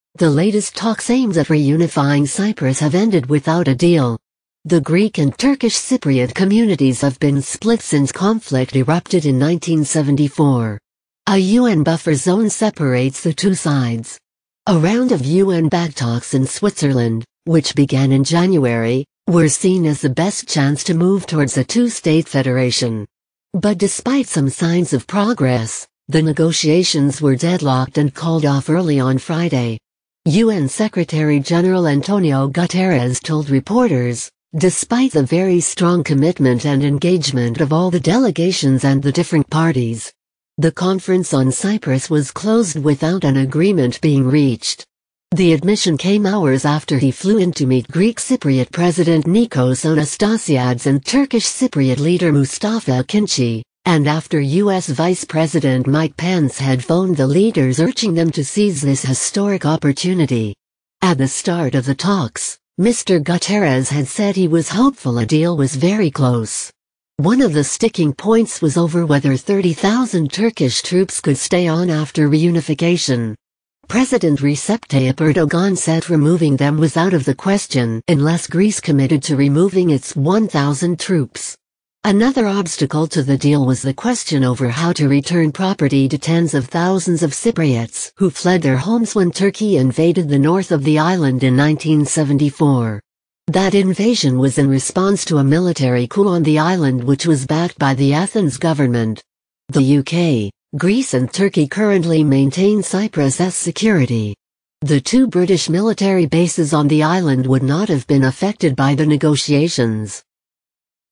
The latest talks aimed at reunifying Cyprus have ended without a deal. The Greek and Turkish Cypriot communities have been split since conflict erupted in 1974. A UN buffer zone separates the two sides. A round of UN-backed talks in Switzerland, which began in January, were seen as the best chance to move towards a two-state federation. But despite some signs of progress, the negotiations were deadlocked and called off early on Friday. UN Secretary-General Antonio Guterres told reporters, despite the very strong commitment and engagement of all the delegations and the different parties, the conference on Cyprus was closed without an agreement being reached. The admission came hours after he flew in to meet Greek Cypriot President Nikos Anastasiades and Turkish Cypriot leader Mustafa Akinci, and after U.S. Vice President Mike Pence had phoned the leaders urging them to seize this historic opportunity. At the start of the talks, Mr. Guterres had said he was hopeful a deal was very close. One of the sticking points was over whether 30,000 Turkish troops could stay on after reunification. President Recep Tayyip Erdogan said removing them was out of the question unless Greece committed to removing its 1,000 troops. Another obstacle to the deal was the question over how to return property to tens of thousands of Cypriots who fled their homes when Turkey invaded the north of the island in 1974. That invasion was in response to a military coup on the island which was backed by the Athens government. The UK, Greece and Turkey currently maintain Cyprus as security. The two British military bases on the island would not have been affected by the negotiations.